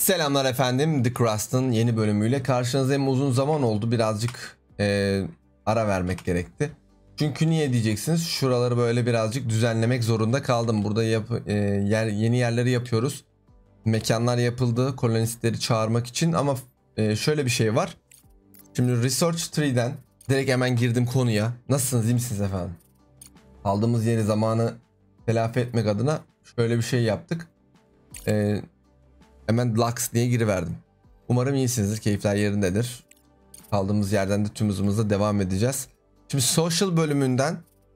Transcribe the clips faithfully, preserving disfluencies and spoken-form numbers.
Selamlar efendim, The Crust'ın yeni bölümüyle karşınızdayım. Uzun zaman oldu, birazcık e, ara vermek gerekti. Çünkü niye diyeceksiniz, şuraları böyle birazcık düzenlemek zorunda kaldım. Burada yap, e, yer, yeni yerleri yapıyoruz. Mekanlar yapıldı kolonistleri çağırmak için ama e, şöyle bir şey var. Şimdi Research Tree'den direkt hemen girdim konuya. Nasılsınız, iyi misiniz efendim? Aldığımız yeri zamanı telafi etmek adına şöyle bir şey yaptık. Eee... Hemen Lux diye giriverdim. Umarım iyisinizdir, keyifler yerindedir. Kaldığımız yerden de tüm hızımızla devam edeceğiz. Şimdi social bölümünden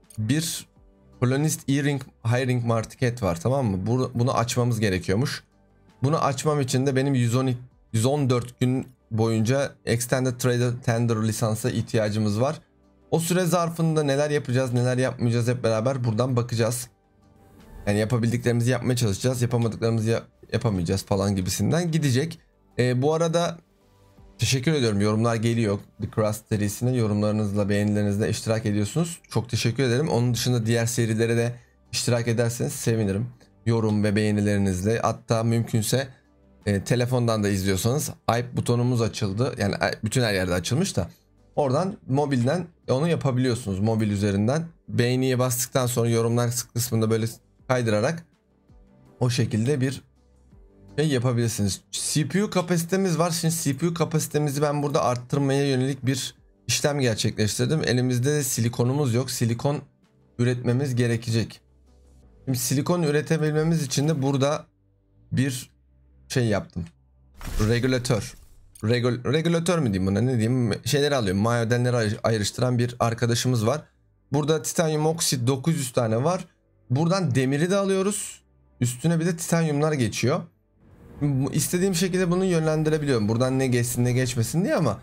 bir Colonist Hiring, Hiring Market var, tamam mı? Bunu açmamız gerekiyormuş. Bunu açmam için de benim yüz on, yüz on dört gün boyunca Extended Trader Tender lisansa ihtiyacımız var. O süre zarfında neler yapacağız, neler yapmayacağız hep beraber buradan bakacağız. Yani yapabildiklerimizi yapmaya çalışacağız, yapamadıklarımızı yap yapamayacağız falan gibisinden gidecek. Ee, bu arada teşekkür ediyorum, yorumlar geliyor. The Crust serisine yorumlarınızla, beğenilerinizle iştirak ediyorsunuz. Çok teşekkür ederim. Onun dışında diğer serilere de iştirak ederseniz sevinirim. Yorum ve beğenilerinizle, hatta mümkünse e, telefondan da izliyorsanız hype butonumuz açıldı. Yani bütün her yerde açılmış da oradan mobilden onu yapabiliyorsunuz, mobil üzerinden. Beğeniye bastıktan sonra yorumlar kısmında böyle kaydırarak o şekilde bir şey yapabilirsiniz. C P U kapasitemiz var. Şimdi C P U kapasitemizi ben burada arttırmaya yönelik bir işlem gerçekleştirdim. Elimizde de silikonumuz yok. Silikon üretmemiz gerekecek. Şimdi silikon üretebilmemiz için de burada bir şey yaptım. Regülatör. Regül regülatör mü diyeyim buna, ne diyeyim? Şeyleri alıyorum. Madenleri ayrıştıran bir arkadaşımız var. Burada titanyum oksit dokuz yüz tane var. Buradan demiri de alıyoruz. Üstüne bir de titanyumlar geçiyor. İstediğim şekilde bunu yönlendirebiliyorum. Buradan ne geçsin ne geçmesin diye, ama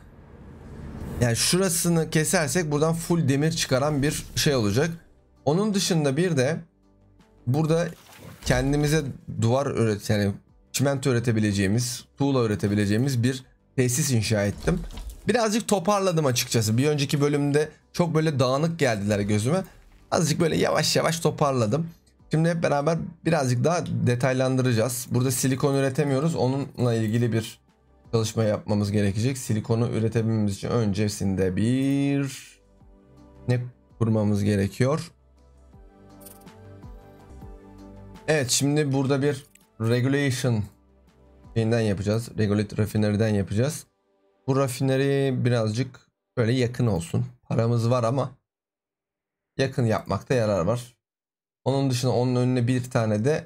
yani şurasını kesersek buradan full demir çıkaran bir şey olacak. Onun dışında bir de burada kendimize duvar üret, yani çimento üretebileceğimiz, tuğla üretebileceğimiz bir tesis inşa ettim. Birazcık toparladım açıkçası. Bir önceki bölümde çok böyle dağınık geldiler gözüme. Azıcık böyle yavaş yavaş toparladım. Şimdi hep beraber birazcık daha detaylandıracağız. Burada silikon üretemiyoruz. Onunla ilgili bir çalışma yapmamız gerekecek. Silikonu üretebilmemiz için öncesinde bir ne kurmamız gerekiyor? Evet, şimdi burada bir regulation şeyinden yapacağız. Regulate rafineriden yapacağız. Bu rafineri birazcık böyle yakın olsun. Paramız var ama yakın yapmakta yarar var. Onun dışında onun önüne bir tane de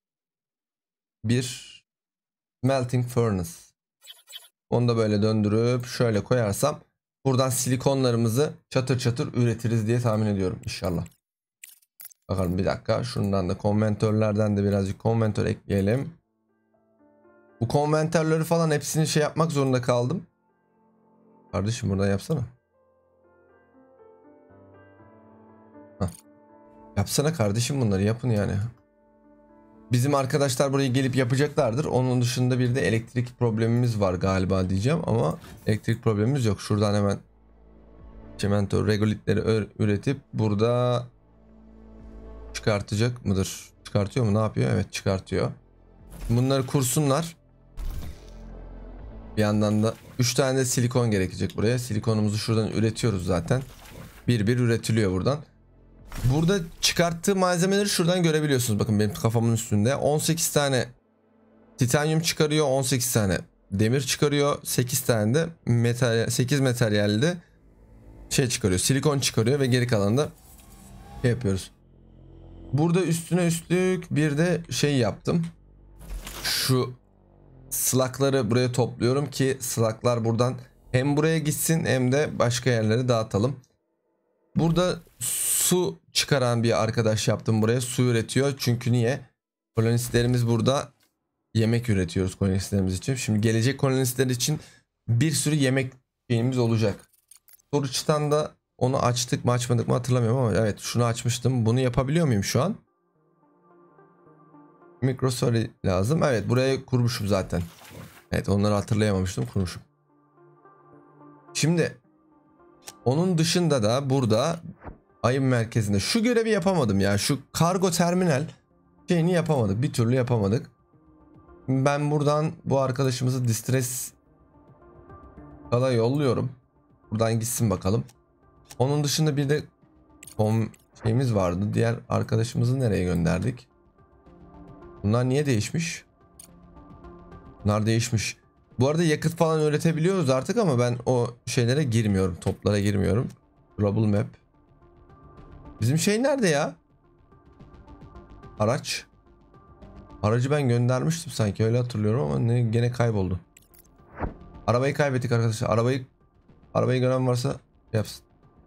bir melting furnace. Onu da böyle döndürüp şöyle koyarsam buradan silikonlarımızı çatır çatır üretiriz diye tahmin ediyorum inşallah. Bakalım, bir dakika, şundan da konventörlerden de birazcık konventör ekleyelim. Bu konventörleri falan hepsini şey yapmak zorunda kaldım. Kardeşim buradan yapsana. Heh. Yapsana kardeşim, bunları yapın yani. Bizim arkadaşlar buraya gelip yapacaklardır. Onun dışında bir de elektrik problemimiz var galiba diyeceğim ama elektrik problemimiz yok. Şuradan hemen çimento regolitleri üretip burada çıkartacak mıdır? Çıkartıyor mu? Ne yapıyor? Evet, çıkartıyor. Bunları kursunlar. Bir yandan da üç tane de silikon gerekecek buraya. Silikonumuzu şuradan üretiyoruz zaten. Bir bir üretiliyor buradan. Burada çıkarttığı malzemeleri şuradan görebiliyorsunuz. Bakın benim kafamın üstünde on sekiz tane titanyum çıkarıyor, on sekiz tane demir çıkarıyor, sekiz tane de metal, sekiz materyalde şey çıkarıyor, silikon çıkarıyor ve geri kalanı da şey yapıyoruz. Burada üstüne üstlük bir de şey yaptım. Şu slakları buraya topluyorum ki slaklar buradan hem buraya gitsin hem de başka yerlere dağıtalım. Burada su çıkaran bir arkadaş yaptım buraya. Su üretiyor. Çünkü niye? Kolonistlerimiz burada yemek üretiyoruz kolonistlerimiz için. Şimdi gelecek kolonistler için bir sürü yemek şeyimiz olacak. Soruçtan da onu açtık mı açmadık mı hatırlamıyorum ama evet, şunu açmıştım. Bunu yapabiliyor muyum şu an? Mikrosory lazım. Evet, buraya kurmuşum zaten. Evet, onları hatırlayamamıştım, kurmuşum. Şimdi onun dışında da burada ayın merkezinde şu görevi yapamadım ya. Şu kargo terminal şeyini yapamadık. Bir türlü yapamadık. Ben buradan bu arkadaşımızı Distress Kala yolluyorum. Buradan gitsin bakalım. Onun dışında bir de kom şeyimiz vardı. Diğer arkadaşımızı nereye gönderdik? Bunlar niye değişmiş? Bunlar değişmiş. Bu arada yakıt falan üretebiliyoruz artık ama ben o şeylere girmiyorum. Toplara girmiyorum. Trouble map. Bizim şey nerede ya? Araç. Aracı ben göndermiştim sanki, öyle hatırlıyorum ama ne, gene kayboldu. Arabayı kaybettik arkadaşlar. Arabayı arabayı gören varsa yapsın.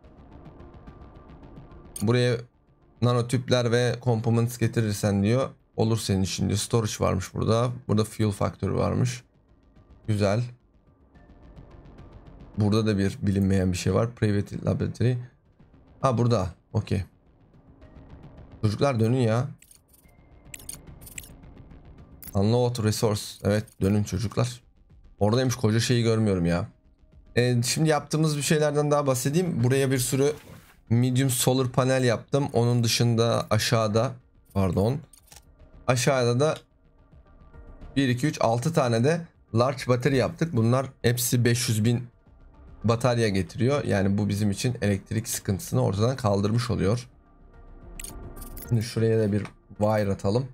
Buraya nanotüpler ve components getirirsen diyor. Olur senin için diyor. Storage varmış burada. Burada fuel faktörü varmış. Güzel. Burada da bir bilinmeyen bir şey var. Private laboratory. Ha burada. Okey. Çocuklar dönün ya. Unload resource. Evet dönün çocuklar. Oradaymış, koca şeyi görmüyorum ya. Ee, şimdi yaptığımız bir şeylerden daha bahsedeyim. Buraya bir sürü medium solar panel yaptım. Onun dışında aşağıda pardon. Aşağıda da bir iki üç altı tane de large battery yaptık. Bunlar hepsi beş yüz bin batarya getiriyor. Yani bu bizim için elektrik sıkıntısını ortadan kaldırmış oluyor. Şimdi şuraya da bir wire atalım.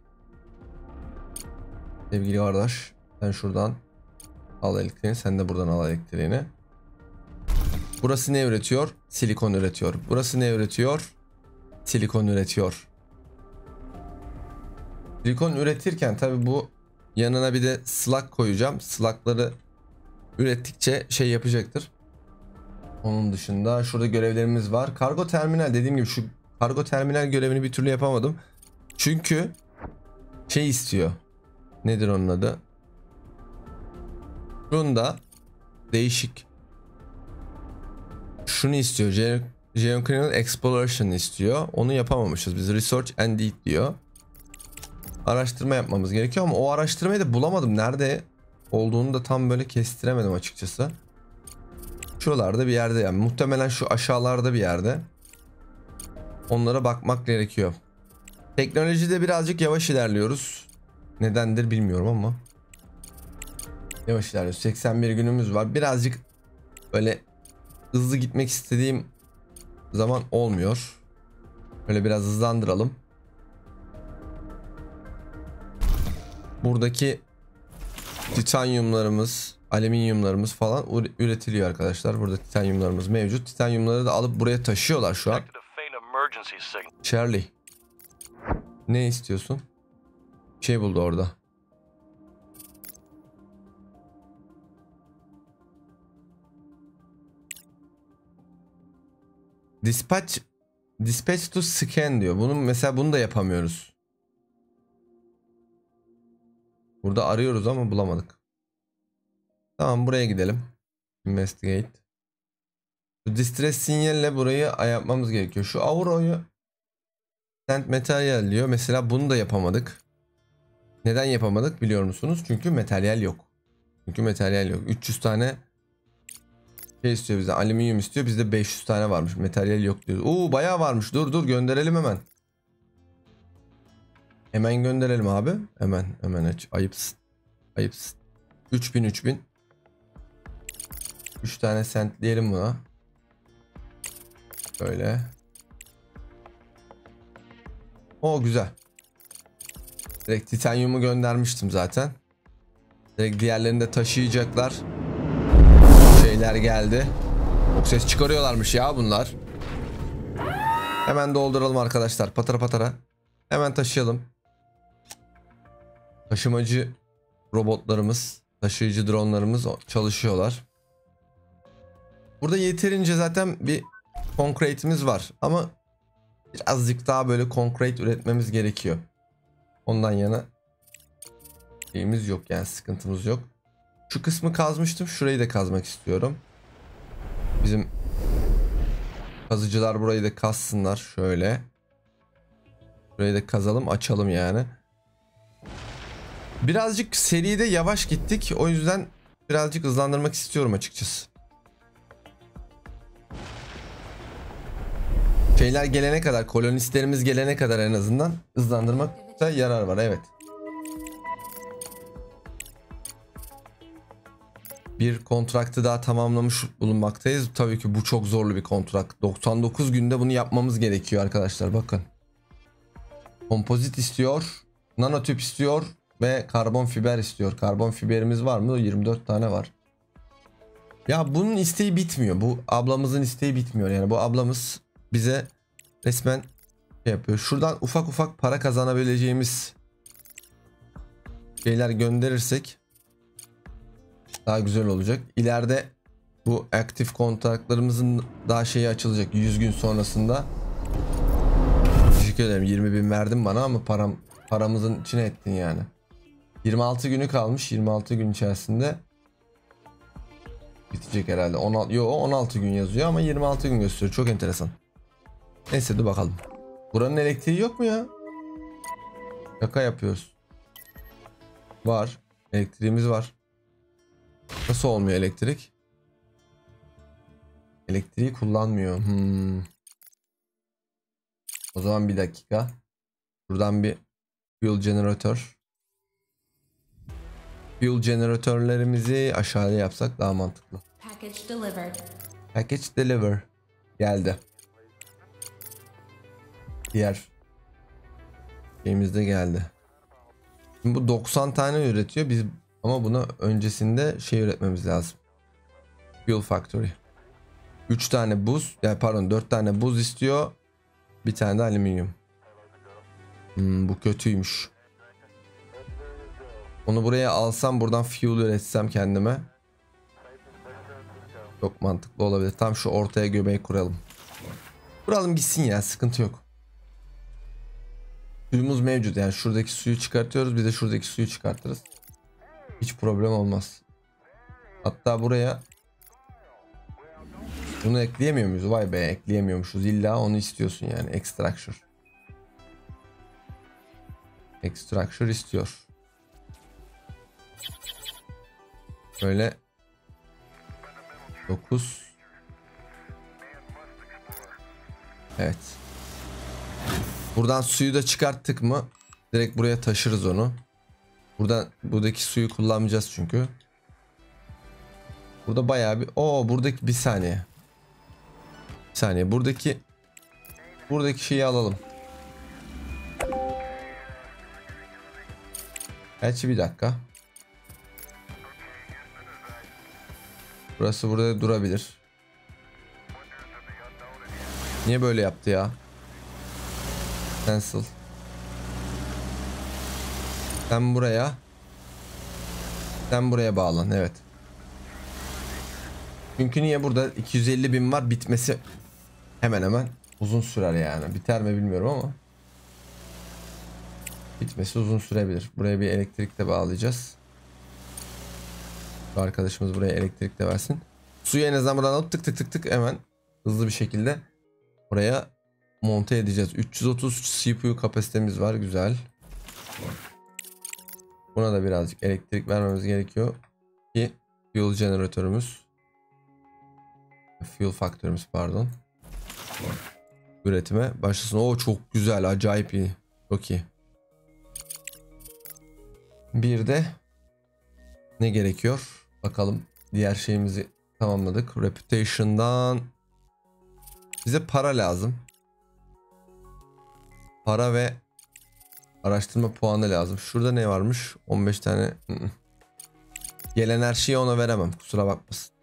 Sevgili kardeş, sen şuradan al elektriğini, sen de buradan al elektriğini. Burası ne üretiyor? Silikon üretiyor. Burası ne üretiyor? Silikon üretiyor. Silikon üretirken tabi bu yanına bir de slug koyacağım. Slug'ları ürettikçe şey yapacaktır. Onun dışında şurada görevlerimiz var. Kargo terminal, dediğim gibi şu kargo terminal görevini bir türlü yapamadım. Çünkü şey istiyor. Nedir onun adı? Bunda değişik. Şunu istiyor. Ge Geocriminal Exploration istiyor. Onu yapamamışız biz. Research and Deed diyor. Araştırma yapmamız gerekiyor ama o araştırmayı da bulamadım. Nerede olduğunu da tam böyle kestiremedim açıkçası. Şuralarda bir yerde yani. Muhtemelen şu aşağılarda bir yerde. Onlara bakmak gerekiyor. Teknolojide birazcık yavaş ilerliyoruz. Nedendir bilmiyorum ama. Yavaş ilerliyoruz. seksen bir günümüz var. Birazcık böyle hızlı gitmek istediğim zaman olmuyor. Böyle biraz hızlandıralım. Buradaki titanyumlarımız, alüminyumlarımız falan üretiliyor arkadaşlar. Burada titanyumlarımız mevcut. Titanyumları da alıp buraya taşıyorlar şu an. Charlie. Ne istiyorsun? Bir şey buldu orada. Dispatch Dispatch to scan diyor. Bunun mesela bunu da yapamıyoruz. Burada arıyoruz ama bulamadık. Tamam, buraya gidelim. Investigate. Şu distress sinyalle burayı yapmamız gerekiyor. Şu Auro'yu send materyal diyor. Mesela bunu da yapamadık. Neden yapamadık biliyor musunuz? Çünkü materyal yok. Çünkü materyal yok. üç yüz tane şey istiyor bizden. Alüminyum istiyor. Bizde beş yüz tane varmış. Materyal yok diyor. Oo bayağı varmış. Dur dur gönderelim hemen. Hemen gönderelim abi. Hemen hemen aç. Ayıpsın. Ayıpsın. üç bin üç bin. üç tane sent diyelim buna. Böyle. O güzel. Direkt titanyumu göndermiştim zaten. Direkt diğerlerini de taşıyacaklar. Şeyler geldi. Çok ses çıkarıyorlarmış ya bunlar. Hemen dolduralım arkadaşlar. Patara patara. Hemen taşıyalım. Taşımacı robotlarımız, taşıyıcı dronlarımız çalışıyorlar. Burada yeterince zaten bir concrete'imiz var. Ama birazcık daha böyle concrete üretmemiz gerekiyor. Ondan yana şeyimiz yok yani, sıkıntımız yok. Şu kısmı kazmıştım. Şurayı da kazmak istiyorum. Bizim kazıcılar burayı da kazsınlar. Şöyle. Burayı da kazalım, açalım yani. Birazcık seride yavaş gittik. O yüzden birazcık hızlandırmak istiyorum açıkçası. Şeyler gelene kadar, kolonistlerimiz gelene kadar en azından hızlandırmakta yarar var. Evet. bir kontraktı daha tamamlamış bulunmaktayız. Tabii ki bu çok zorlu bir kontrakt. doksan dokuz günde bunu yapmamız gerekiyor arkadaşlar, bakın. Kompozit istiyor, nanotüp istiyor ve karbon fiber istiyor. Karbon fiberimiz var mı? yirmi dört tane var. Ya bunun isteği bitmiyor. Bu ablamızın isteği bitmiyor. Yani bu ablamız bize resmen şey yapıyor. Şuradan ufak ufak para kazanabileceğimiz şeyler gönderirsek daha güzel olacak. İleride bu aktif kontratlarımızın daha şeyi açılacak. yüz gün sonrasında. Teşekkür ederim. yirmi bin verdin bana ama param paramızın içine ettin yani. yirmi altı günü kalmış. yirmi altı gün içerisinde bitecek herhalde. on altı, yo, on altı gün yazıyor ama yirmi altı gün gösteriyor. Çok enteresan. Neyse dur bakalım. Buranın elektriği yok mu ya? Şaka yapıyoruz. Var. Elektriğimiz var. Nasıl olmuyor elektrik? Elektriği kullanmıyor. Hmm. O zaman bir dakika. Buradan bir fuel jeneratör. Fuel jeneratörlerimizi aşağıya yapsak daha mantıklı. Package delivered. Package deliver. Geldi. Diğer şeyimiz de geldi. Şimdi bu doksan tane üretiyor. Biz ama buna öncesinde şey üretmemiz lazım. Fuel Factory. üç tane buz, yani pardon dört tane buz istiyor. Bir tane de alüminyum. Hmm, bu kötüymüş. Onu buraya alsam, buradan fuel üretsem kendime çok mantıklı olabilir. Tam şu ortaya göbeği kuralım. Kuralım gitsin ya, sıkıntı yok. Suyumuz mevcut, yani şuradaki suyu çıkartıyoruz, bir de şuradaki suyu çıkartırız. Hiç problem olmaz. Hatta buraya bunu ekleyemiyor muyuz? Vay be, ekleyemiyormuşuz. İlla onu istiyorsun yani. Extraction. Extraction istiyor. Böyle dokuz. Evet. Buradan suyu da çıkarttık mı direkt buraya taşırız onu. Buradan buradaki suyu kullanmayacağız çünkü. Burada bayağı bir o buradaki bir saniye. Bir saniye buradaki buradaki şeyi alalım. Gerçi bir dakika. Burası burada durabilir. Niye böyle yaptı ya? Cancel. Sen buraya. Sen buraya bağlan, evet. Çünkü niye, burada iki yüz elli bin var, bitmesi hemen hemen uzun sürer yani. Biter mi bilmiyorum ama bitmesi uzun sürebilir. Buraya bir elektrik de bağlayacağız. Bu arkadaşımız buraya elektrik de versin. Suyu en azından buradan alıp tık tık tık tık hemen hızlı bir şekilde buraya monte edeceğiz. üç yüz otuz C P U kapasitemiz var, güzel. Buna da birazcık elektrik vermemiz gerekiyor ki fuel jeneratörümüz, fuel faktörümüz pardon, üretime başlasın. O çok güzel, acayip iyi, çok iyi. Bir de ne gerekiyor bakalım, diğer şeyimizi tamamladık. Reputation'dan bize para lazım, para ve araştırma puanı lazım. Şurada ne varmış? on beş tane. Gelen her şeyi ona veremem, kusura bakmasın.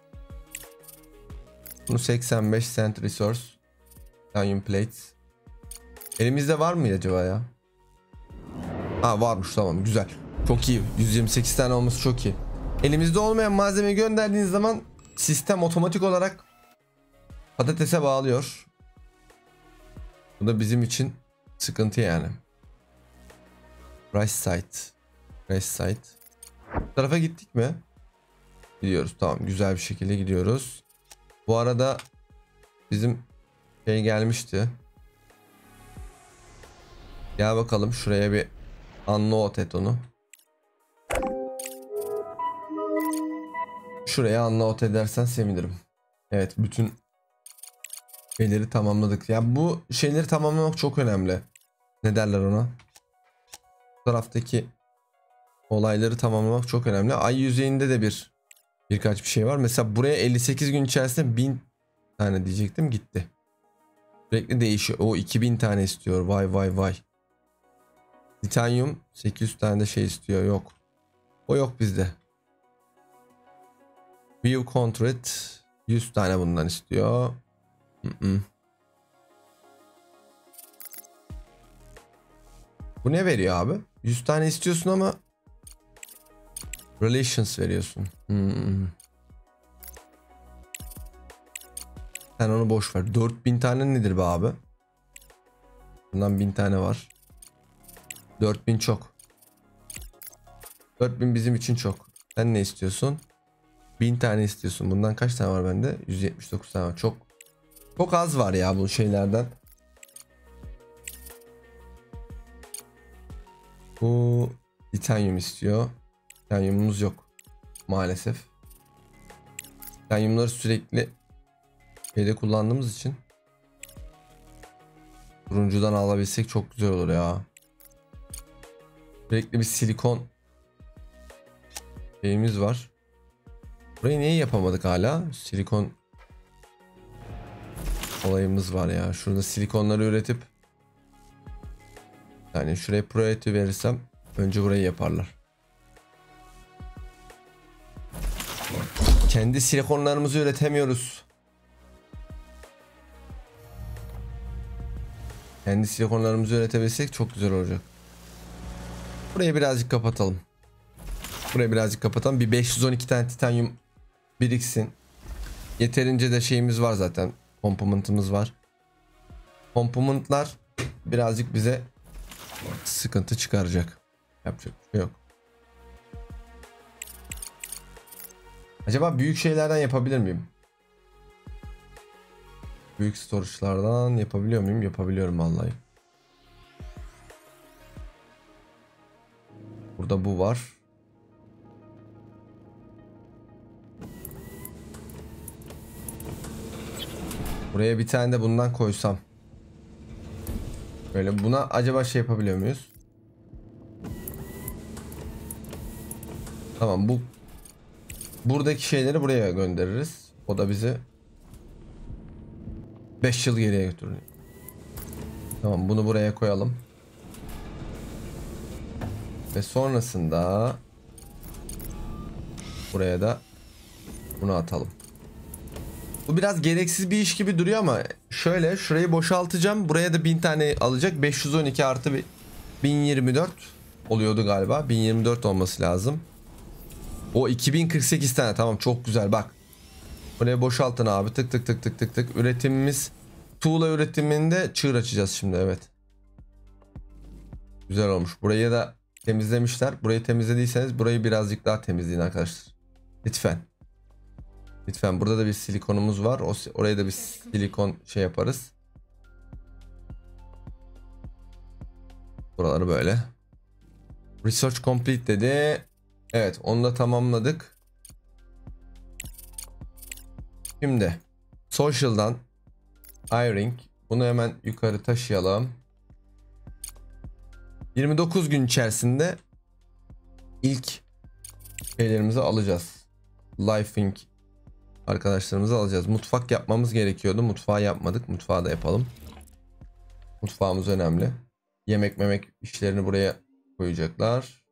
Bunu seksen beş cent resource. Titanium plates. Elimizde var mı acaba ya? Ha varmış, tamam, güzel. Çok iyi. yüz yirmi sekiz tane olması çok iyi. Elimizde olmayan malzemeyi gönderdiğiniz zaman sistem otomatik olarak patatese bağlıyor. Bu da bizim için sıkıntı yani. Rice site. Rice site. Bu tarafa gittik mi? Gidiyoruz, tamam, güzel bir şekilde gidiyoruz. Bu arada bizim şey gelmişti. Gel bakalım şuraya bir unload et onu. Şuraya unload edersen sevinirim. Evet, bütün şeyleri tamamladık. Ya bu şeyleri tamamlamak çok önemli. Ne derler ona? Bu taraftaki olayları tamamlamak çok önemli. Ay yüzeyinde de bir birkaç bir şey var. Mesela buraya elli sekiz gün içerisinde bin tane diyecektim, gitti. Sürekli değişiyor. O iki bin tane istiyor. Vay vay vay. Titanyum sekiz yüz tane de şey istiyor. Yok. O yok bizde. View contract yüz tane bundan istiyor. Hı -hı. Bu ne veriyor abi? yüz tane istiyorsun ama relations veriyorsun. Hmm. Sen onu boş ver. dört bin tane nedir be abi? Bundan bin tane var. dört bin çok. dört bin bizim için çok. Sen ne istiyorsun? bin tane istiyorsun. Bundan kaç tane var bende? yüz yetmiş dokuz tane var. Çok çok az var ya bu şeylerden. Bu titanyum istiyor. Titanyumumuz yok maalesef. Titanyumları sürekli şeyde kullandığımız için turuncudan alabilsek çok güzel olur ya. Sürekli bir silikon şeyimiz var. Burayı niye yapamadık hala? Silikon olayımız var ya. Şurada silikonları üretip yani şuraya priority verirsem önce burayı yaparlar. Kendi silikonlarımızı üretemiyoruz. Kendi silikonlarımızı üretebilsek çok güzel olacak. Burayı birazcık kapatalım. Burayı birazcık kapatalım. Bir beş yüz on iki tane titanyum biriksin. Yeterince de şeyimiz var zaten. Komponentimiz var. Komponentler birazcık bize sıkıntı çıkaracak. Yapacak bir şey yok. Acaba büyük şeylerden yapabilir miyim? Büyük storage'lardan yapabiliyor muyum? Yapabiliyorum vallahi. Burada bu var. Buraya bir tane de bundan koysam. Böyle buna acaba şey yapabiliyor muyuz? Tamam, bu buradaki şeyleri buraya göndeririz. O da bizi beş yıl geriye götürür. Tamam, bunu buraya koyalım. Ve sonrasında buraya da bunu atalım. Bu biraz gereksiz bir iş gibi duruyor ama şöyle şurayı boşaltacağım. Buraya da bin tane alacak. beş yüz on iki artı bir bin yirmi dört oluyordu galiba. bin yirmi dört olması lazım. O iki bin kırk sekiz tane, tamam, çok güzel bak. Buraya boşaltın abi, tık tık tık tık tık tık. Üretimimiz, tuğla üretiminde çığır açacağız şimdi, evet. Güzel olmuş. Burayı da temizlemişler. Burayı temizlediyseniz burayı birazcık daha temizleyin arkadaşlar. Lütfen. Lütfen, burada da bir silikonumuz var. O, oraya da bir silikon şey yaparız. Buraları böyle. Research complete dedi. Evet, onu da tamamladık. Şimdi social'dan hiring, bunu hemen yukarı taşıyalım. yirmi dokuz gün içerisinde ilk şeylerimizi alacağız. Lifing arkadaşlarımızı alacağız. Mutfak yapmamız gerekiyordu. Mutfağı yapmadık. Mutfağı da yapalım. Mutfağımız önemli. Yemek memek işlerini buraya koyacaklar.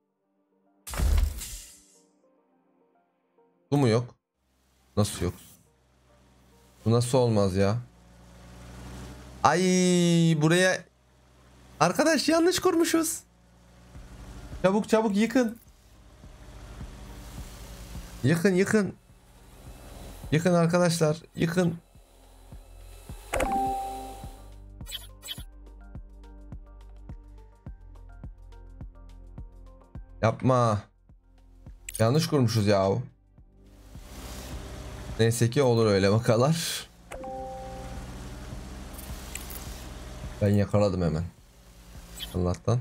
Bu mu yok? Nasıl yok? Bu nasıl olmaz ya? Ay, buraya arkadaş yanlış kurmuşuz. Çabuk çabuk yıkın. Yıkın yıkın. Yıkın arkadaşlar, yıkın. Yapma. Yanlış kurmuşuz yahu. Neyse ki olur öyle vakalar. Ben yakaladım hemen. Allah'tan.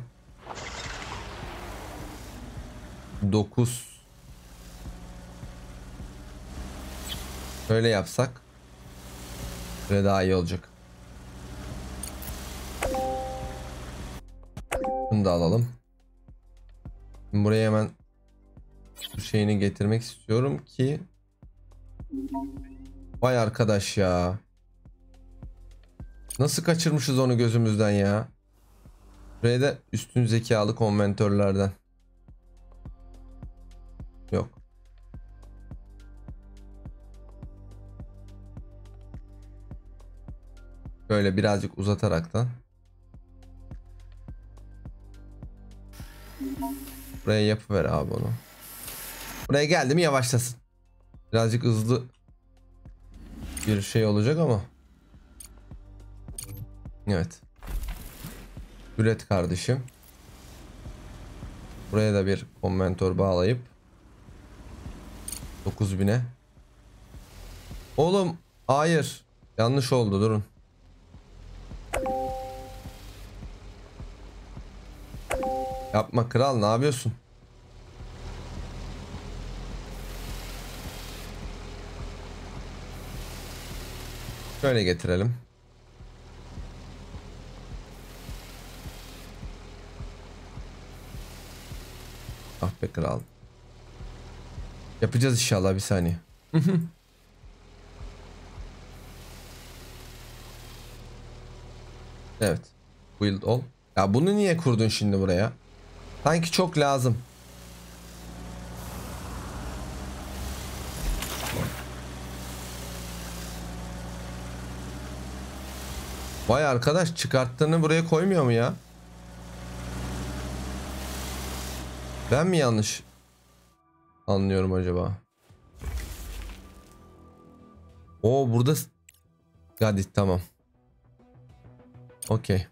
dokuz. Öyle yapsak böyle daha iyi olacak. Bunu da alalım. Şimdi buraya hemen bu şeyini getirmek istiyorum ki Vay arkadaş ya. Nasıl kaçırmışız onu gözümüzden ya. Buraya da üstün zekalı konventörlerden. Yok. Böyle birazcık uzataraktan. Buraya yapıver abi onu. Buraya geldi mi yavaşlasın. Birazcık hızlı bir şey olacak ama. Evet. Üret kardeşim. Buraya da bir konventör bağlayıp dokuz bine. Oğlum hayır. Yanlış oldu, durun. Yapma kral, ne yapıyorsun? Şöyle getirelim. Ah be kral. Yapacağız inşallah, bir saniye. Evet. Build all. Ya bunu niye kurdun şimdi buraya? Sanki çok lazım. Vay arkadaş, çıkarttığını buraya koymuyor mu ya? Ben mi yanlış anlıyorum acaba? Oo burada. Hadi tamam. Okey.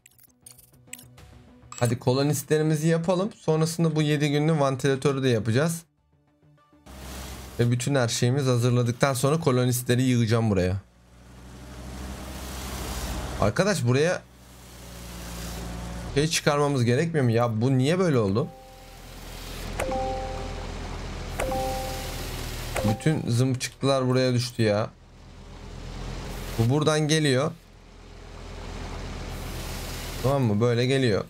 Hadi kolonistlerimizi yapalım. Sonrasında bu yedi günlük vantilatörü de yapacağız. Ve bütün her şeyimiz hazırladıktan sonra kolonistleri yığacağım buraya. Arkadaş buraya şey çıkarmamız gerekmiyor mu? Ya bu niye böyle oldu? Bütün zımpçıklar buraya düştü ya. Bu buradan geliyor. Tamam mı? Böyle geliyor.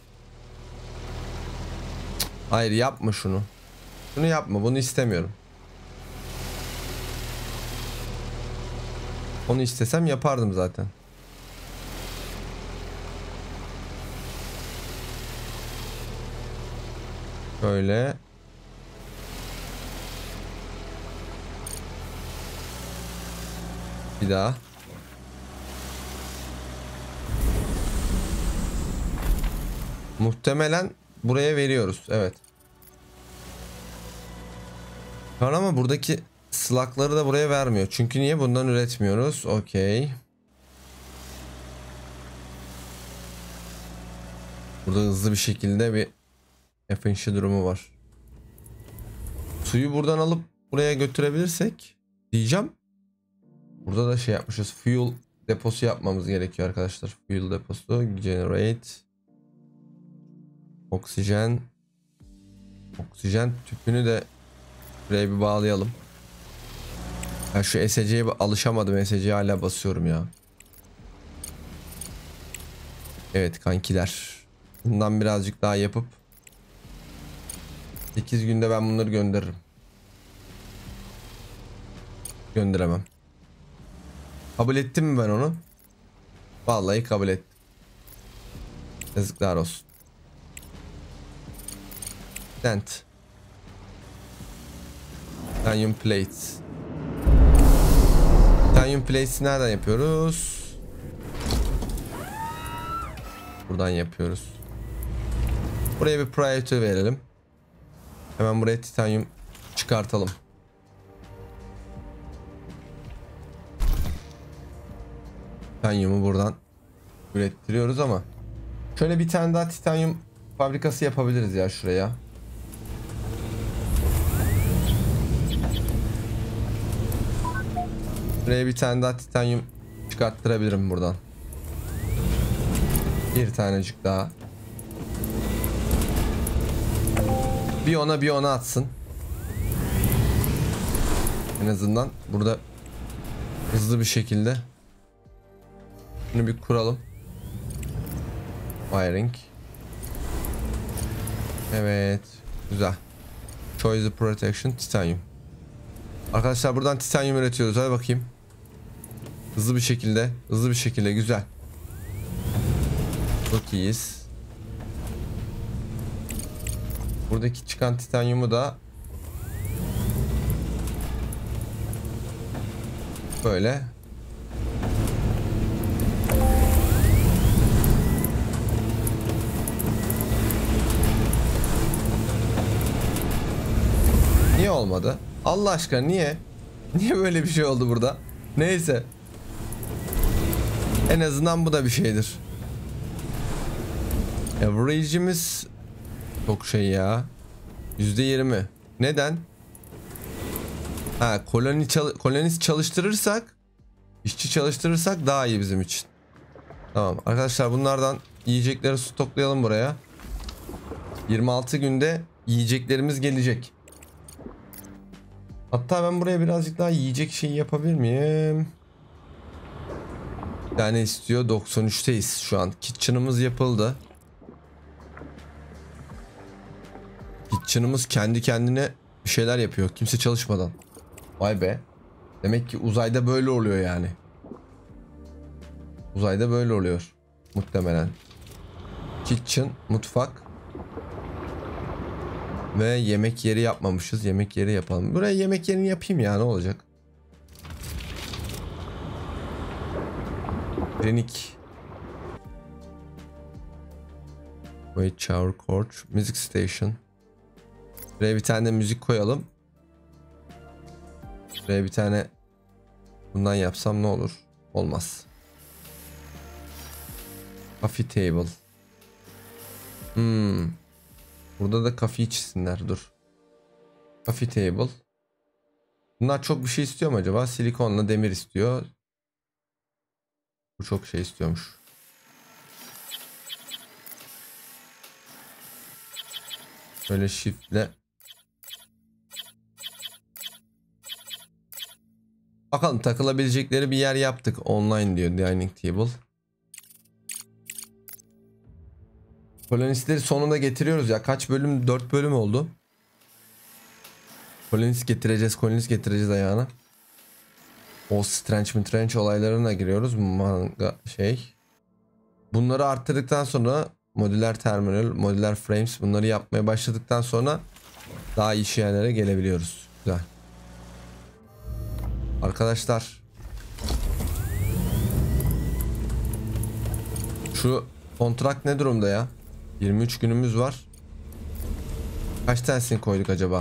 Hayır, yapma şunu. Şunu yapma. Bunu istemiyorum. Onu istesem yapardım zaten. Böyle. Bir daha. Muhtemelen buraya veriyoruz. Evet. Ama buradaki slug'ları da buraya vermiyor. Çünkü niye? Bundan üretmiyoruz. Okey. Burada hızlı bir şekilde bir efendim durumu var. Suyu buradan alıp buraya götürebilirsek diyeceğim. Burada da şey yapmışız. Fuel deposu yapmamız gerekiyor arkadaşlar. Fuel deposu. Generate. Oksijen. Oksijen tüpünü de buraya bir bağlayalım. Ya şu S C'ye alışamadım. S C'ye hala basıyorum ya. Evet kankiler. Bundan birazcık daha yapıp sekiz günde ben bunları gönderirim. Gönderemem. Kabul ettim mi ben onu? Vallahi kabul ettim. Yazıklar olsun. Dent. Titanium plates. Titanium plates'i nereden yapıyoruz? Buradan yapıyoruz. Buraya bir priority verelim. Hemen buraya titanium çıkartalım. Titanyumu buradan ürettiriyoruz ama şöyle bir tane daha titanyum fabrikası yapabiliriz ya şuraya. Buraya bir tane daha titanyum çıkarttırabilirim buradan. Bir tanecik daha. Bir ona bir ona atsın. En azından burada hızlı bir şekilde bunu bir kuralım. Wiring. Evet. Güzel. Choice protection titanium. Arkadaşlar buradan titanyum üretiyoruz. Hadi bakayım. Hızlı bir şekilde. Hızlı bir şekilde. Güzel. Çok iyiyiz. Buradaki çıkan titanyumu da böyle niye olmadı? Allah aşkına niye? Niye böyle bir şey oldu burada? Neyse. En azından bu da bir şeydir. Average'imiz çok şey ya. yüzde yirmi. Neden? Ha, koloni çal kolonist çalıştırırsak, işçi çalıştırırsak daha iyi bizim için. Tamam arkadaşlar, bunlardan yiyecekleri stoklayalım buraya. yirmi altı günde yiyeceklerimiz gelecek. Hatta ben buraya birazcık daha yiyecek şey yapabilir miyim? Bir tane istiyor. doksan üçteyiz şu an. Kitchen'ımız yapıldı. Kitchen'ımız kendi kendine bir şeyler yapıyor. Kimse çalışmadan. Vay be. Demek ki uzayda böyle oluyor yani. Uzayda böyle oluyor. Muhtemelen. Kitchen, mutfak. Ve yemek yeri yapmamışız. Yemek yeri yapalım. Buraya yemek yerini yapayım ya, ne olacak? Klinik. Wait shower court. Music station. Buraya bir tane de müzik koyalım. Buraya bir tane bundan yapsam ne olur? Olmaz. Coffee table. Hmm. Burada da kafe içsinler. Dur. Coffee table. Bunlar çok bir şey istiyor mu acaba? Silikonla demir istiyor. Bu çok şey istiyormuş. Böyle shift'le. Bakalım, takılabilecekleri bir yer yaptık. Online diyor dining table. Kolonistleri sonunda getiriyoruz ya. Kaç bölüm? dört bölüm oldu. Kolonist getireceğiz. Kolonist getireceğiz ayağına. O Strange mi Trench olaylarına giriyoruz. Manga şey. Bunları arttırdıktan sonra modüler terminal, modüler frames, bunları yapmaya başladıktan sonra daha iyi yerlere gelebiliyoruz. Güzel. Arkadaşlar. Şu kontrakt ne durumda ya? yirmi üç günümüz var. Kaç tanesini koyduk acaba?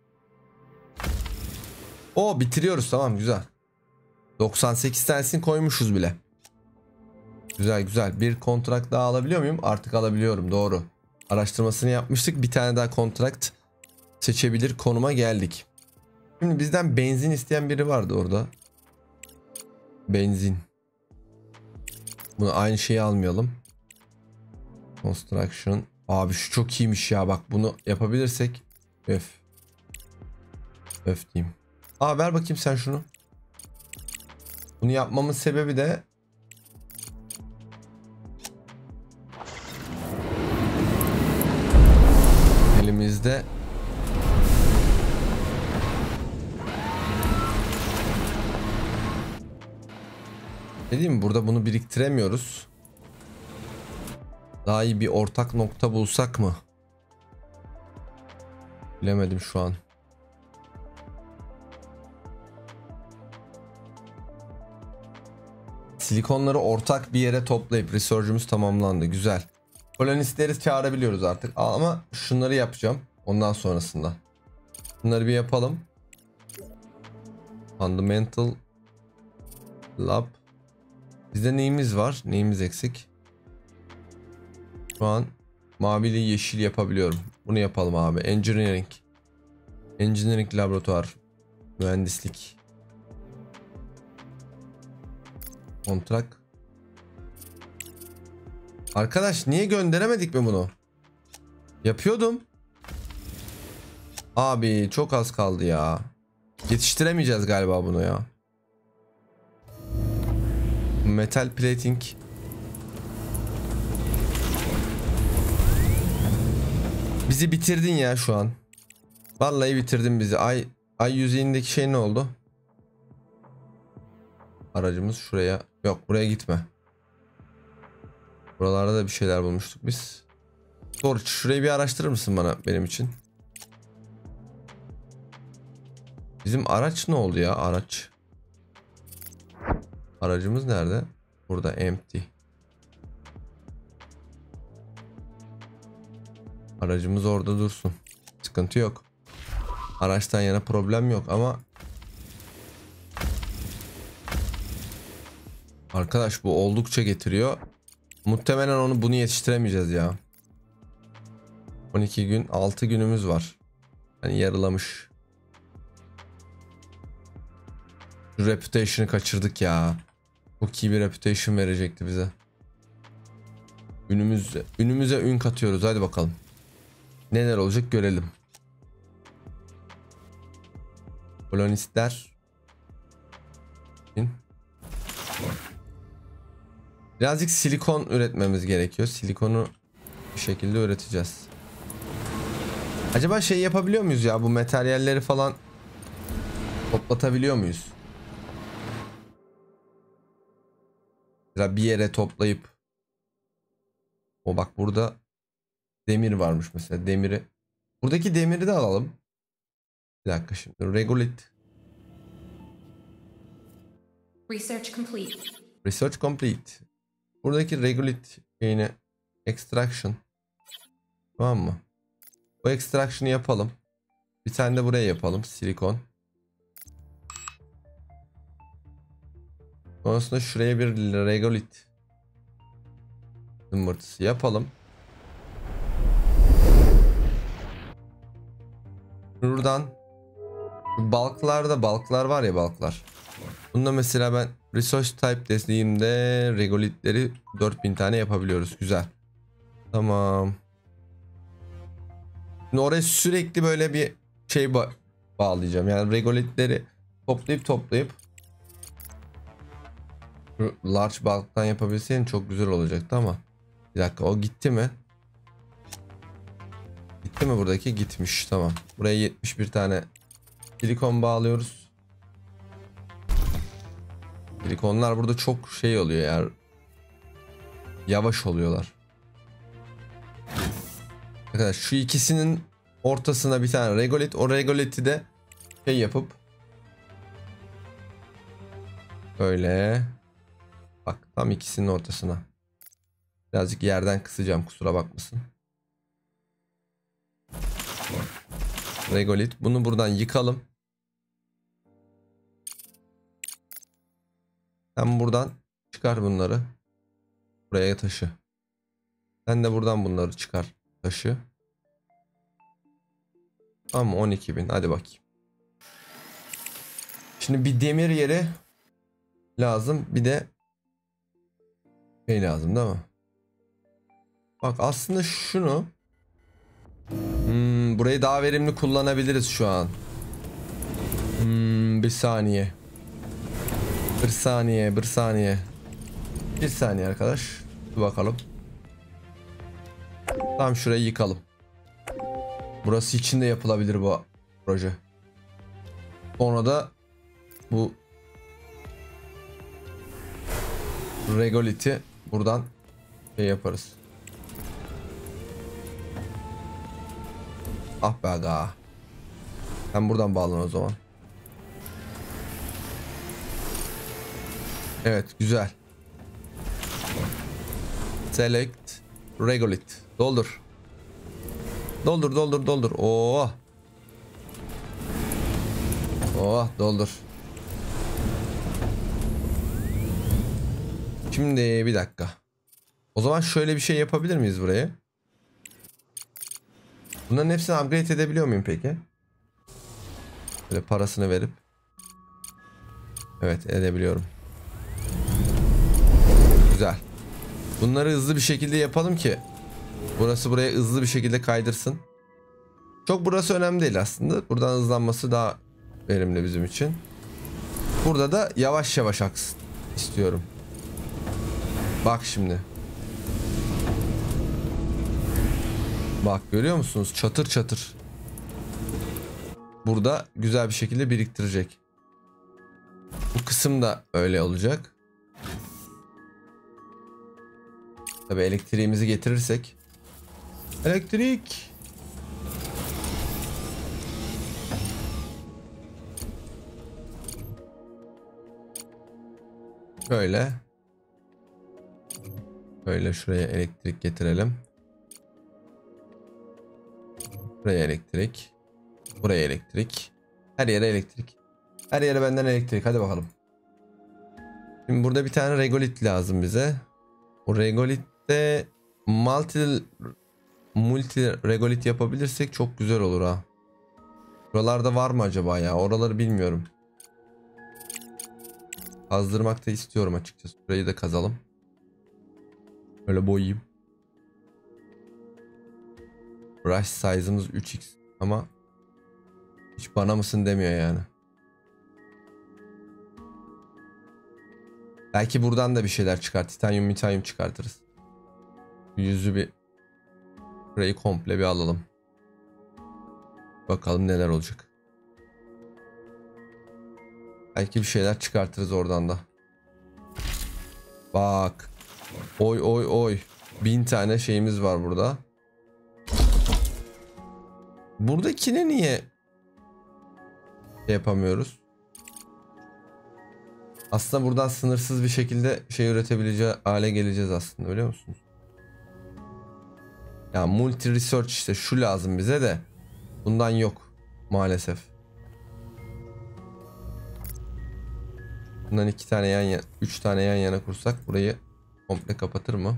O bitiriyoruz, tamam, güzel. doksan sekiz tanesini koymuşuz bile. Güzel güzel. Bir kontrakt daha alabiliyor muyum? Artık alabiliyorum, doğru. Araştırmasını yapmıştık. Bir tane daha kontrakt seçebilir konuma geldik. Şimdi bizden benzin isteyen biri vardı orada. Benzin. Bunu aynı şeyi almayalım. Construction. Abi şu çok iyiymiş ya, bak bunu yapabilirsek. Öf. Öf diyeyim. Aa, ver bakayım sen şunu. Bunu yapmamın sebebi de elimizde dediğim mi, burada bunu biriktiremiyoruz. Daha iyi bir ortak nokta bulsak mı? Bilemedim şu an. Silikonları ortak bir yere toplayıp research'ümüz tamamlandı. Güzel. Kolonistleri çağırabiliyoruz artık. Ama şunları yapacağım. Ondan sonrasında. Bunları bir yapalım. Fundamental Lab. Bizde neyimiz var? Neyimiz eksik? Şu an mavili yeşil yapabiliyorum. Bunu yapalım abi. Engineering. Engineering laboratuvar. Mühendislik. Kontrak. Arkadaş niye gönderemedik mi bunu? Yapıyordum. Abi çok az kaldı ya. Yetiştiremeyeceğiz galiba bunu ya. Metal plating. Bizi bitirdin ya şu an. Vallahi bitirdin bizi. Ay Ay yüzeyindeki şey ne oldu? Aracımız şuraya. Yok, buraya gitme. Buralarda da bir şeyler bulmuştuk biz. Doğru, şurayı bir araştırır mısın bana, benim için? Bizim araç ne oldu ya, araç? Aracımız nerede? Burada, empty. Aracımız orada dursun. Sıkıntı yok. Araçtan yana problem yok ama arkadaş bu oldukça getiriyor. Muhtemelen onu bunu yetiştiremeyeceğiz ya. on iki gün, altı günümüz var. Hani yarılamış. Şu reputation'ı kaçırdık ya. Çok iyi bir reputation verecekti bize. Ünümüze, ünümüze ün katıyoruz. Hadi bakalım. Neler olacak görelim. Kolonistler. Birazcık silikon üretmemiz gerekiyor. Silikonu bir şekilde üreteceğiz. Acaba şey yapabiliyor muyuz ya? Bu materyalleri falan toplatabiliyor muyuz? Mesela bir yere toplayıp. O bak, burada demir varmış mesela. Demiri. Buradaki demiri de alalım. Bir dakika şimdi. Regolith. Research complete. Research complete. Buradaki regolith yine extraction. Tamam mı? Bu extraction'ı yapalım. Bir tane de buraya yapalım. Silikon. Sonrasında şuraya bir regolith zımbırtısı yapalım. Buradan balklarda balklar var ya, balklar. Bunda mesela ben resource type dediğimde regolithleri dört bin tane yapabiliyoruz. Güzel. Tamam. Şimdi oraya sürekli böyle bir şey ba bağlayacağım. Yani regolithleri toplayıp toplayıp large bulk'tan yapabilseydim çok güzel olacaktı ama. Bir dakika, o gitti mi? Gitti mi buradaki? Gitmiş. Tamam. Buraya yetmiş bir tane silikon bağlıyoruz. Silikonlar burada çok şey oluyor ya. Yavaş oluyorlar. Arkadaşlar şu ikisinin ortasına bir tane regolith. O regolith'i de şey yapıp böyle. Bak, tam ikisinin ortasına. Birazcık yerden kısacağım, kusura bakmasın. Regolith. Bunu buradan yıkalım. Sen buradan çıkar bunları. Buraya taşı. Sen de buradan bunları çıkar. Taşı. Tamam, on iki bin. Hadi bakayım. Şimdi bir demir yeri lazım. Bir de şey lazım değil mi? Bak aslında şunu hmm, burayı daha verimli kullanabiliriz şu an. Hmm, bir saniye. Bir saniye, bir saniye. Bir saniye arkadaş. Dur bakalım. Tam şurayı yıkalım. Burası için de yapılabilir bu proje. Sonra da bu regolith'i buradan şey yaparız. Ah be aga. Sen buradan bağlan o zaman. Evet, güzel. Select regolith. Doldur. Doldur doldur doldur. Oo. Oh, doldur. Şimdi bir dakika. O zaman şöyle bir şey yapabilir miyiz buraya? Bunların hepsini upgrade edebiliyor muyum peki? Böyle parasını verip. Evet, edebiliyorum. Güzel. Bunları hızlı bir şekilde yapalım ki burası buraya hızlı bir şekilde kaydırsın. Çok burası önemli değil aslında. Buradan hızlanması daha verimli bizim için. Burada da yavaş yavaş aksın istiyorum. Bak şimdi. Bak, görüyor musunuz? Çatır çatır. burada güzel bir şekilde biriktirecek. Bu kısım da öyle olacak. Tabii elektriğimizi getirirsek. Elektrik. Böyle. Böyle şuraya elektrik getirelim. Buraya elektrik. Buraya elektrik. Her yere elektrik. Her yere benden elektrik. Hadi bakalım. Şimdi burada bir tane regolit lazım bize. O regolitte multi multi regolit yapabilirsek çok güzel olur ha. Buralarda var mı acaba ya? Oraları bilmiyorum. Kazdırmak da istiyorum açıkçası. Burayı da kazalım. Böyle boyayayım. Brush size'ımız üç x ama hiç bana mısın demiyor yani. Belki buradan da bir şeyler çıkar. Titanyum, mitanyum çıkartırız. Yüzü bir burayı komple bir alalım. Bakalım neler olacak. Belki bir şeyler çıkartırız oradan da. Bak. Oy oy oy. Bin tane şeyimiz var burada. Buradakine niye şey yapamıyoruz? Aslında buradan sınırsız bir şekilde şey üretebileceği hale geleceğiz aslında, biliyor musunuz? Ya multi research işte şu lazım bize de. Bundan yok maalesef. Bundan iki tane yan yana, üç tane yan yana kursak burayı komple kapatır mı?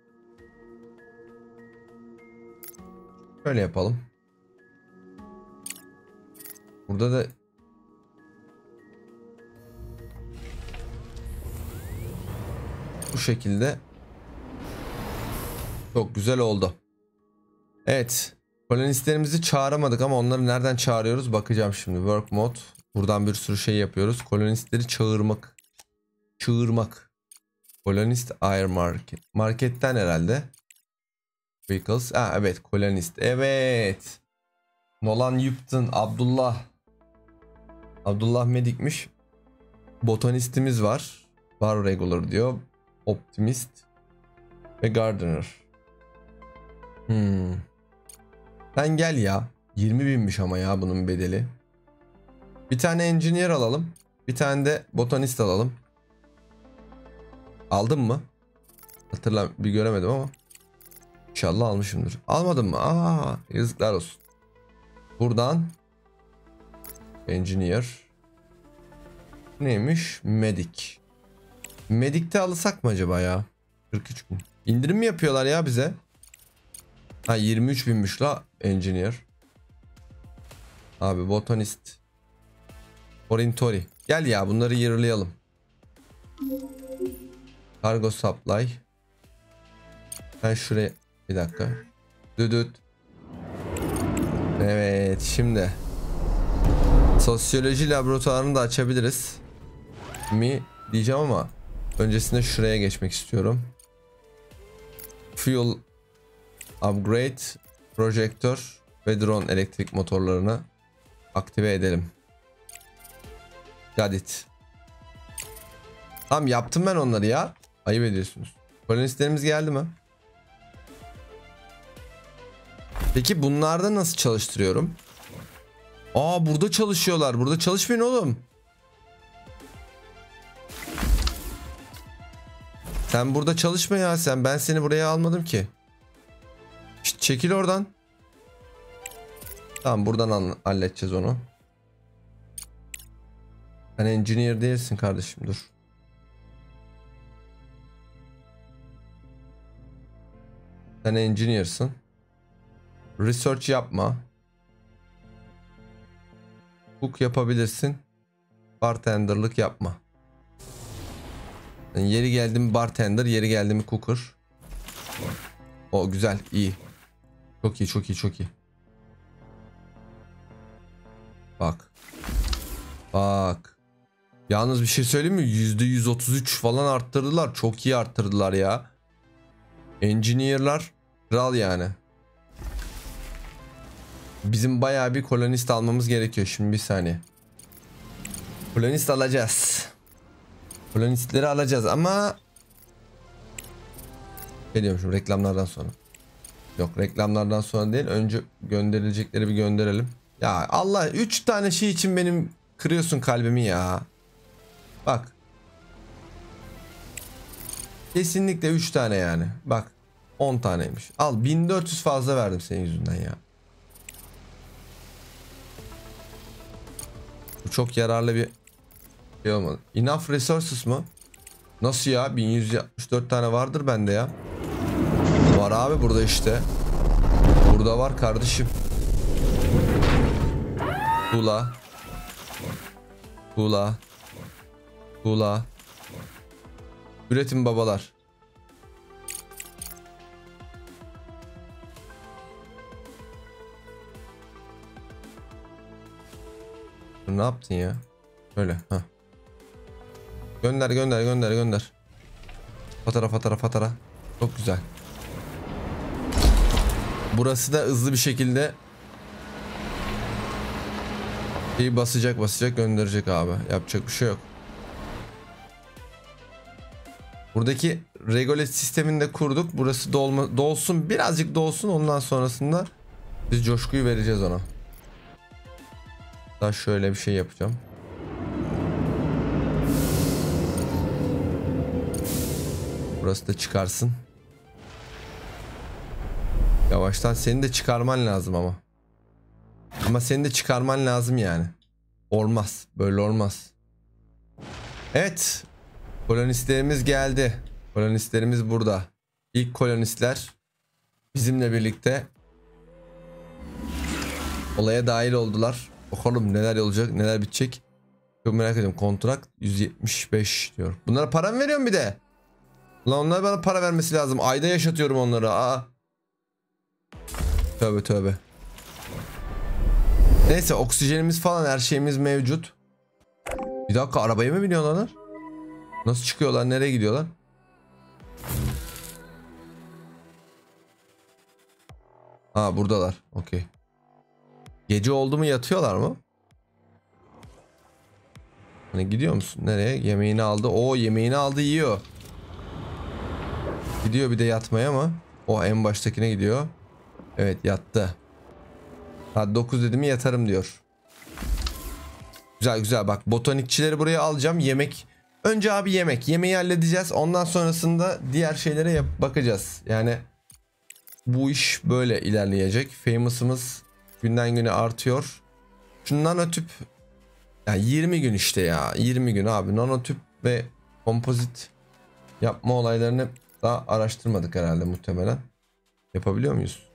Şöyle yapalım. Burada da bu şekilde çok güzel oldu. Evet. Kolonistlerimizi çağıramadık ama onları nereden çağırıyoruz bakacağım şimdi. Work mode. Buradan bir sürü şey yapıyoruz. Kolonistleri çağırmak. Çağırmak. Kolonist air market. Marketten herhalde. Vehicles. Ha, evet kolonist. Evet. Nolan Yupton. Abdullah. Abdullah Medik'miş. Botanistimiz var. Var regular diyor. Optimist. Ve gardener. Hmm. Sen gel ya. yirmi binmiş ama ya bunun bedeli. Bir tane engineer alalım. Bir tane de botanist alalım. Aldın mı? Hatırlam bir göremedim ama. İnşallah almışımdır. Almadım mı? Aa, yazıklar olsun. Buradan engineer. Neymiş? Medic. Medic'te alırsak mı acaba ya? kırk üç bin. İndirim mi yapıyorlar ya bize? Ha yirmi üç binmiş la engineer. Abi botanist. Orintori. Gel ya bunları yırlayalım. Cargo supply. Ben şuraya bir dakika. Düdüt. Evet şimdi. Sosyoloji laboratuvarını da açabiliriz. Mi diyeceğim ama öncesinde şuraya geçmek istiyorum. Fuel upgrade, projektör ve drone elektrik motorlarını aktive edelim. Got it. Tamam yaptım ben onları ya. Ayıp ediyorsunuz. Kolonistlerimiz geldi mi? Peki bunlarda nasıl çalıştırıyorum? Aa burada çalışıyorlar. Burada çalışmayın oğlum. Sen burada çalışma ya sen. Ben seni buraya almadım ki. İşte çekil oradan. Tamam buradan halledeceğiz onu. Sen engineer değilsin kardeşim, dur. Sen engineer'sın. Research yapma. Cook yapabilirsin. Bartender'lık yapma. Yani yeri geldi mi bartender, yeri geldi mi cooker. O güzel, iyi. Çok iyi, çok iyi, çok iyi. Bak. Bak. Yalnız bir şey söyleyeyim mi? yüzde yüz otuz üç falan arttırdılar. Çok iyi arttırdılar ya. Engineer'lar kral yani. Bizim bayağı bir kolonist almamız gerekiyor. Şimdi bir saniye. Kolonist alacağız. Kolonistleri alacağız ama ne diyormuşum, reklamlardan sonra. Yok, reklamlardan sonra değil. Önce gönderilecekleri bir gönderelim. Ya Allah, üç tane şey için benim kırıyorsun kalbimi ya. Bak. Kesinlikle üç tane yani. Bak. on taneymiş. Al, bin dört yüz fazla verdim senin yüzünden ya. Bu çok yararlı bir şey olmadı. Enough resources mu? Nasıl ya? bin yüz altmış dört tane vardır bende ya. Var abi burada işte. Burada var kardeşim. Kula. Kula. Kula. Üretim babalar. Ne yaptın ya? Öyle. Ha. Gönder gönder gönder gönder. Fatara fatara fatara. Çok güzel. Burası da hızlı bir şekilde şeyi basacak basacak gönderecek abi. Yapacak bir şey yok. Buradaki regole sistemini de kurduk. Burası dolma, dolsun, birazcık dolsun, ondan sonrasında biz coşkuyu vereceğiz ona. Daha şöyle bir şey yapacağım. Burası da çıkarsın. Yavaştan seni de çıkarman lazım ama. Ama seni de çıkarman lazım yani. Olmaz. Böyle olmaz. Evet. Kolonistlerimiz geldi. Kolonistlerimiz burada. İlk kolonistler bizimle birlikte olaya dahil oldular. Bakalım neler olacak, neler bitecek. Çok merak ediyorum. Kontrat yüz yetmiş beş diyor. Bunlara para mı veriyorum bir de? Ulan onlar bana para vermesi lazım. Ayda yaşatıyorum onları. Aa. Tövbe tövbe. Neyse, oksijenimiz falan her şeyimiz mevcut. Bir dakika, arabaya mı biniyorlar? Nasıl çıkıyorlar? Nereye gidiyorlar? Ha, buradalar. Okey. Gece oldu mu yatıyorlar mı? Hani gidiyor musun? Nereye? Yemeğini aldı. Oo, yemeğini aldı, yiyor. Gidiyor bir de yatmaya mı? O en baştakine gidiyor. Evet, yattı. Saat dokuz dedi mi yatarım diyor. Güzel güzel, bak botanikçileri buraya alacağım. Yemek. Önce abi yemek. Yemeği halledeceğiz. Ondan sonrasında diğer şeylere yap bakacağız. Yani bu iş böyle ilerleyecek. Famous'ımız günden güne artıyor. Şu nanotüp. Ya yirmi gün işte ya. yirmi gün abi. Nanotüp ve kompozit yapma olaylarını daha araştırmadık herhalde muhtemelen. Yapabiliyor muyuz?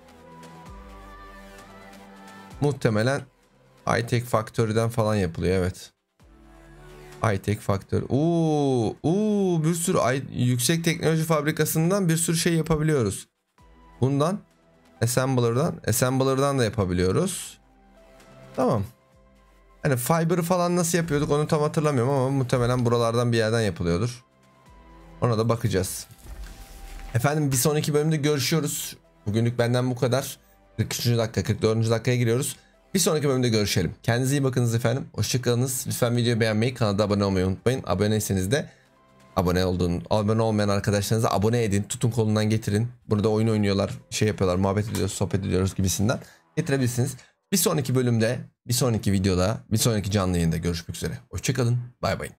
Muhtemelen High-Tech Factory'den falan yapılıyor, evet. High-Tech Factory. Oo, oo, bir sürü yüksek teknoloji fabrikasından bir sürü şey yapabiliyoruz. Bundan, Assembler'dan, Assembler'dan da yapabiliyoruz. Tamam. Hani fiber'ı falan nasıl yapıyorduk onu tam hatırlamıyorum ama muhtemelen buralardan bir yerden yapılıyordur. Ona da bakacağız. Efendim, bir sonraki bölümde görüşüyoruz. Bugünlük benden bu kadar. kırk üçüncü dakika, kırk dördüncü dakikaya giriyoruz. Bir sonraki bölümde görüşelim. Kendinize iyi bakınız efendim. Hoşçakalınız. Lütfen videoyu beğenmeyi, kanala abone olmayı unutmayın. Aboneyseniz de abone olduğun, abone olmayan arkadaşlarınıza abone edin. Tutun kolundan getirin. Burada oyun oynuyorlar, şey yapıyorlar, muhabbet ediyoruz, sohbet ediyoruz gibisinden. Getirebilirsiniz. Bir sonraki bölümde, bir sonraki videoda, bir sonraki canlı yayında görüşmek üzere. Hoşçakalın. Bay bay.